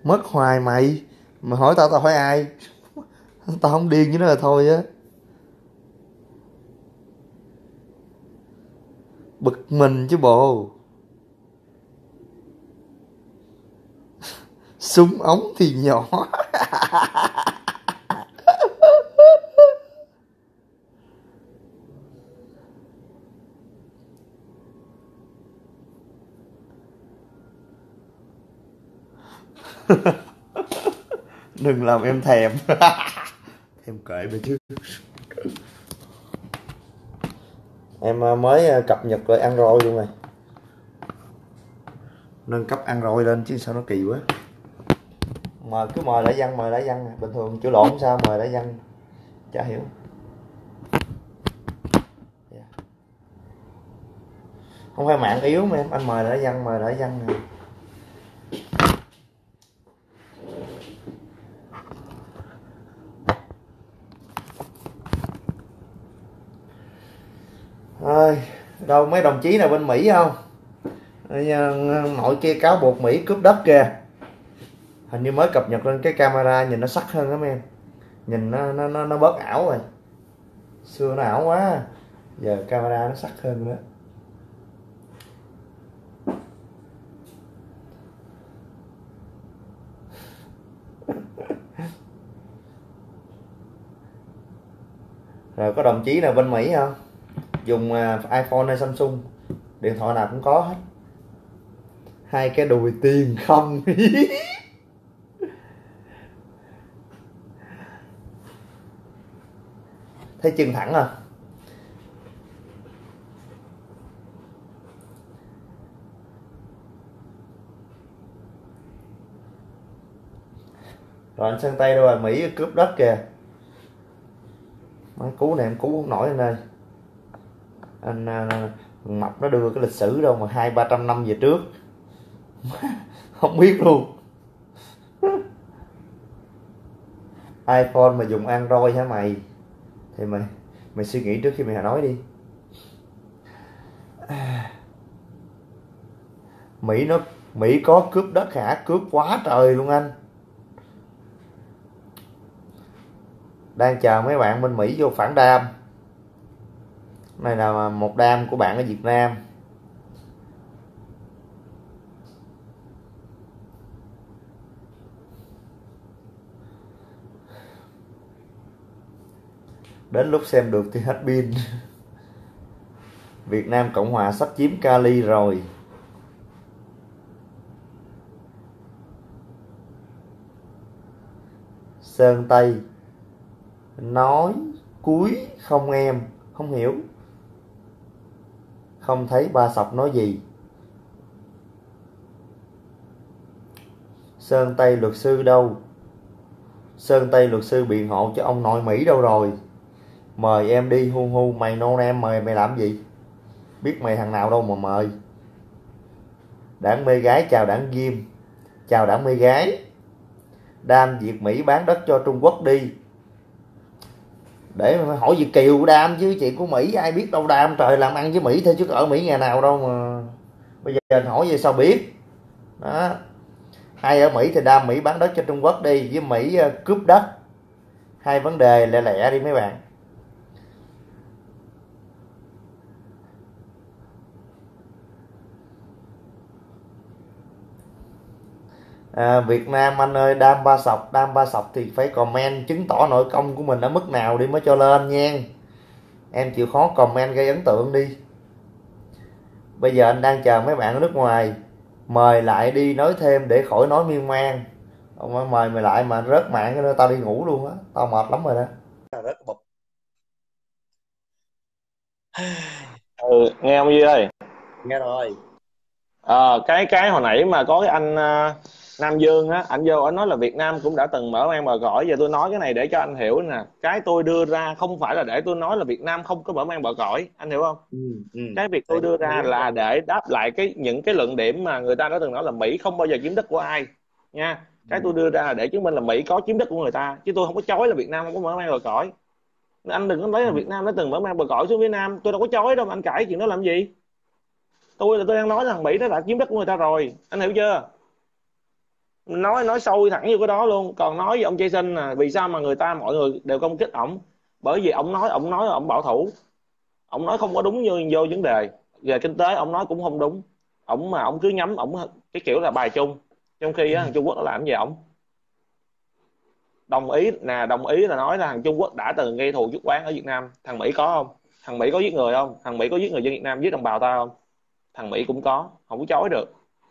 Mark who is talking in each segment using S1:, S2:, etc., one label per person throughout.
S1: Mất hoài mày. Mày hỏi tao, tao hỏi ai? Tao không điên với nó là thôi á. Bực mình chứ bộ. Súng ống thì nhỏ. Đừng làm em thèm. Thèm kệ mày chứ. Em mới cập nhật lại Android luôn rồi. Nâng cấp Android lên chứ sao nó kỳ quá. Cứ mời lại văn, mời lại văn. Bình thường chữ lộn sao mời lại văn. Chả hiểu. Không phải mạng yếu mà em, anh mời lại văn, mời lại văn nè. Ơi, đâu mấy đồng chí nào bên Mỹ không? Nội kia cáo buộc Mỹ cướp đất kìa. Hình như mới cập nhật lên cái camera nhìn nó sắc hơn lắm em. Nhìn nó bớt ảo rồi. Xưa nó ảo quá. Giờ camera nó sắc hơn nữa. Rồi có đồng chí nào bên Mỹ không? Dùng iPhone hay Samsung? Điện thoại nào cũng có hết. Hai cái đùi tiền không. Thấy chân thẳng à? Rồi anh Sơn Tây đâu rồi? Mỹ cướp đất kìa. Má cú này em cú không nổi anh ơi. Anh Mập nó đưa cái lịch sử đâu mà 200-300 năm về trước. Không biết luôn. iPhone mà dùng Android hả mày? Thì mày suy nghĩ trước khi mày nói đi. Mỹ có cướp đất hả? Cướp quá trời luôn anh. Đang chờ mấy bạn bên Mỹ vô phản đam. Này là một đam của bạn ở Việt Nam. Đến lúc xem được thì hết pin. Việt Nam Cộng Hòa sắp chiếm Cali rồi. Sơn Tây nói cuối không em, không hiểu. Không thấy ba sọc nói gì. Sơn Tây luật sư đâu? Sơn Tây luật sư biện hộ cho ông nội Mỹ đâu rồi? Mời em đi hu hu. Mày nôn em mời mày làm gì? Biết mày thằng nào đâu mà mời. Đảng mê gái chào đảng Ghim. Chào đảng mê gái. Đam Việt Mỹ bán đất cho Trung Quốc đi. Để mà hỏi Việt Kiều của Đam chứ chuyện của Mỹ ai biết đâu. Đam trời làm ăn với Mỹ thôi chứ ở Mỹ ngày nào đâu mà. Bây giờ anh hỏi vậy sao biết. Đó. Hay ở Mỹ thì Đam Mỹ bán đất cho Trung Quốc đi, với Mỹ cướp đất. Hai vấn đề lẹ lẹ đi mấy bạn. Việt Nam anh ơi, Đam ba sọc thì phải comment chứng tỏ nội công của mình ở mức nào đi mới cho lên nha. Em chịu khó comment gây ấn tượng đi. Bây giờ anh đang chờ mấy bạn ở nước ngoài. Mời lại đi nói thêm để khỏi nói miên man. Ông mời mày lại mà rớt mạng cho tao đi ngủ luôn á. Tao mệt lắm rồi đó. Rớt bụp.
S2: Nghe ông Duy ơi.
S1: Nghe rồi.
S2: Cái hồi nãy mà có cái anh Nam Dương á, anh vô anh nói là Việt Nam cũng đã từng mở mang bờ cõi. Giờ tôi nói cái này để cho anh hiểu nè. Cái tôi đưa ra không phải là để tôi nói là Việt Nam không có mở mang bờ cõi, anh hiểu không? Cái việc tôi đưa ra là để đáp lại những cái luận điểm mà người ta đã từng nói là Mỹ không bao giờ chiếm đất của ai nha. Cái tôi đưa ra là để chứng minh là Mỹ có chiếm đất của người ta, chứ tôi không có chối là Việt Nam không có mở mang bờ cõi. Anh đừng có nói là Việt Nam đã từng mở mang bờ cõi xuống phía Nam, tôi đâu có chối đâu mà anh cãi chuyện đó làm gì. Tôi đang nói rằng Mỹ nó đã chiếm đất của người ta rồi, anh hiểu chưa? Nói sâu thẳng vô cái đó luôn. Còn nói với ông Jason là vì sao mà mọi người đều công kích ổng, bởi vì ổng bảo thủ, ổng nói không có đúng vô vấn đề về kinh tế, ổng nói cũng không đúng. Ổng cứ nhắm ổng cái kiểu là bài chung, trong khi á, thằng Trung Quốc nó làm gì ổng đồng ý là nói là thằng Trung Quốc đã từng gây thù chuốc oán ở Việt Nam. Thằng Mỹ có không? Thằng Mỹ có giết người không? Thằng Mỹ có giết người dân Việt Nam, giết đồng bào ta không? Thằng Mỹ cũng có, không có chối được.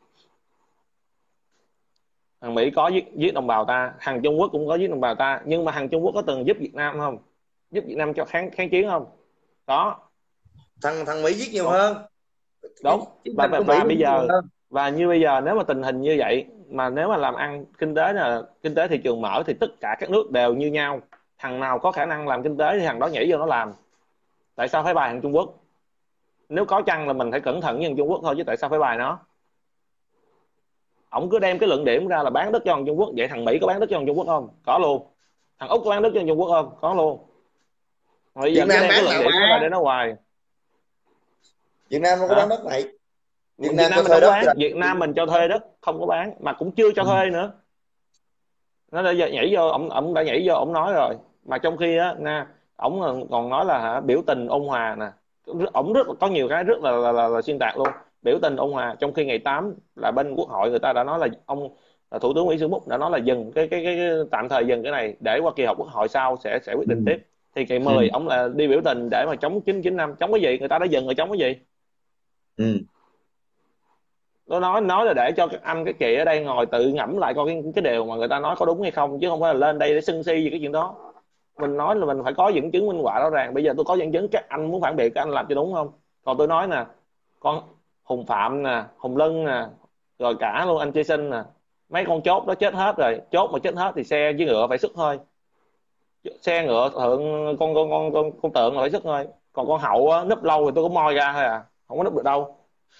S2: Thằng Mỹ có giết đồng bào ta, thằng Trung Quốc cũng có giết đồng bào ta, nhưng mà thằng Trung Quốc có từng giúp Việt Nam không? Giúp Việt Nam cho kháng chiến không? Có.
S1: Thằng Mỹ giết nhiều
S2: Còn
S1: hơn.
S2: đúng.
S1: Chiến
S2: và,
S1: tranh
S2: và,
S1: của Mỹ
S2: và
S1: nó
S2: bây
S1: giết nhiều
S2: giờ
S1: hơn.
S2: và như bây giờ nếu mà tình hình như vậy, mà nếu mà làm ăn kinh tế là kinh tế thị trường mở thì tất cả các nước đều như nhau. Thằng nào có khả năng làm kinh tế thì thằng đó nhảy vô nó làm. Tại sao phải bài thằng Trung Quốc? Nếu có chăng là mình phải cẩn thận với thằng Trung Quốc thôi, chứ tại sao phải bài nó? Ổng cứ đem cái luận điểm ra là bán đất cho thằng Trung Quốc. Vậy thằng Mỹ có bán đất cho thằng Trung Quốc không? Có luôn. Thằng Úc có bán đất cho thằng Trung Quốc không? Có luôn. Bây giờ
S1: Việt
S2: cứ
S1: Nam
S2: đem cái
S1: bán
S2: luận
S1: nào
S2: điểm đó ra
S1: ba?
S2: để nó hoài.
S1: Việt Nam không có bán
S2: Hả?
S1: đất này. Việt
S2: Việt
S1: Nam cho
S2: Nam mình
S1: thuê
S2: không có
S1: đất cho
S2: bán, Việt Nam mình cho thuê đất không có bán, mà cũng chưa cho thuê nữa. Nó đã nhảy vô, ổng đã nhảy vô ổng nói rồi. Mà trong khi á na, ổng còn nói là biểu tình ôn hòa nè. Ổng rất có nhiều cái rất là xuyên tạc luôn. Biểu tình ôn hòa, trong khi ngày 8 là bên quốc hội người ta đã nói là thủ tướng Nguyễn Xuân Phúc đã nói là dừng cái tạm thời dừng cái này để qua kỳ họp quốc hội sau sẽ quyết
S1: Ừ.
S2: định tiếp. Thì ngày
S1: Ừ.
S2: 10 ổng là đi biểu tình để mà chống 995. Chống cái gì? Người ta đã dừng rồi, chống cái gì?
S1: Ừ.
S2: Nó nói là để cho các anh các chị ở đây ngồi tự ngẫm lại coi cái điều mà người ta nói có đúng hay không, chứ không phải là lên đây để sân si về cái chuyện đó. Mình nói là mình phải có dẫn chứng minh họa rõ ràng. Bây giờ tôi có dẫn chứng, các anh muốn phản biện các anh làm cho đúng không? Còn tôi nói nè, con Hùng Phạm nè, Hùng Lân nè, rồi cả luôn anh Jason nè, mấy con chốt đó chết hết rồi. Chốt mà chết hết thì xe với ngựa phải sức thôi. Xe ngựa thượng con tượng là phải sức thôi. Còn con Hậu á, núp lâu thì tôi cũng moi ra thôi à, không có núp được đâu.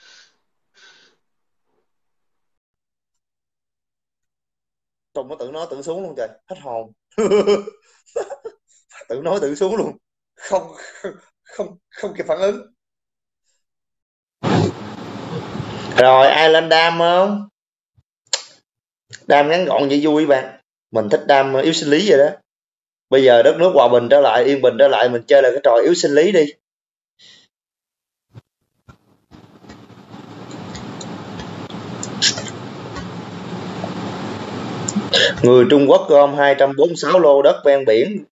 S1: Trùng nó tự nói tự xuống luôn trời, hết hồn. Tự nói tự xuống luôn. Không, không kịp phản ứng. Rồi ai lên đam không? Đam ngắn gọn vậy vui bạn. Mình thích đam yếu sinh lý rồi đó. Bây giờ đất nước hòa bình trở lại, yên bình trở lại, mình chơi là cái trò yếu sinh lý đi. Người Trung Quốc gom 246 lô đất ven biển.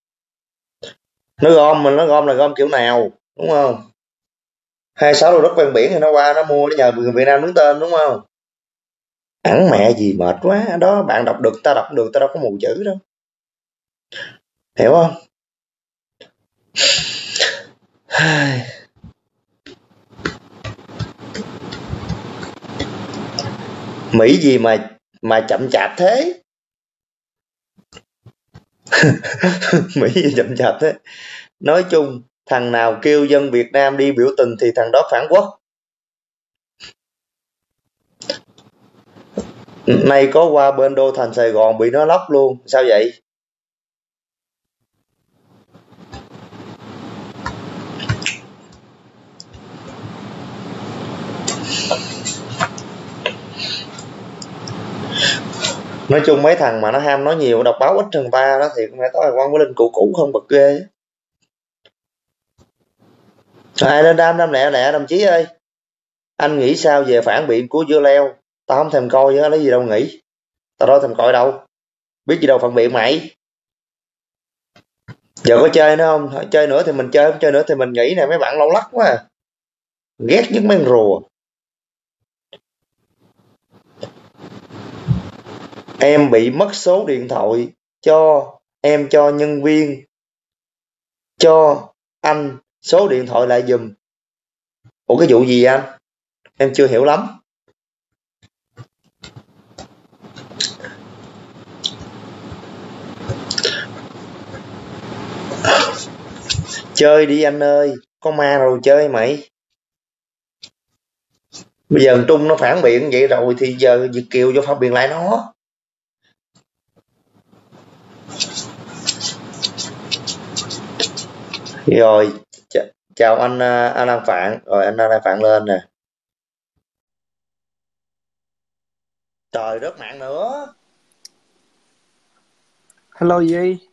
S1: Nó gom, mình nó gom là gom kiểu nào, đúng không? 26 lô đất ven biển thì nó qua nó mua, nó nhờ người Việt Nam đứng tên, đúng không? Ẵn mẹ gì mệt quá. Đó bạn đọc được, ta đọc được, ta đâu có mù chữ đâu. Hiểu không? Mỹ gì mà chậm chạp thế? Mỹ gì chậm chạp thế? Nói chung, thằng nào kêu dân Việt Nam đi biểu tình thì thằng đó phản quốc. Nay có qua bên đô thành Sài Gòn bị nó lóc luôn. Sao vậy? Nói chung mấy thằng mà nó ham nói nhiều, đọc báo ít hơn ta đó thì cũng phải có quan với linh cũ không bật ghê. Ai lên đam lẹ lẹ đồng chí ơi. Anh nghĩ sao về phản biện của Dưa Leo? Tao không thèm coi chứ lấy gì đâu nghĩ. Tao đâu thèm coi đâu. Biết gì đâu phản biện mày. Giờ có chơi nữa không? Chơi nữa thì mình chơi, không chơi nữa thì mình nghỉ nè, mấy bạn lâu lắc quá à. Ghét nhất mấy con rùa. Em bị mất số điện thoại, em cho nhân viên cho anh số điện thoại lại giùm. Ủa cái vụ gì anh? Em chưa hiểu lắm. Chơi đi anh ơi, có ma rồi chơi mày. Bây giờ Trung nó phản biện vậy rồi thì giờ Việt Kiều cho phản biện lại nó. Rồi, chào anh Lan Phạn. Rồi anh Lan Phạn lên nè. Trời, rớt mạng nữa.
S3: Hello Duy.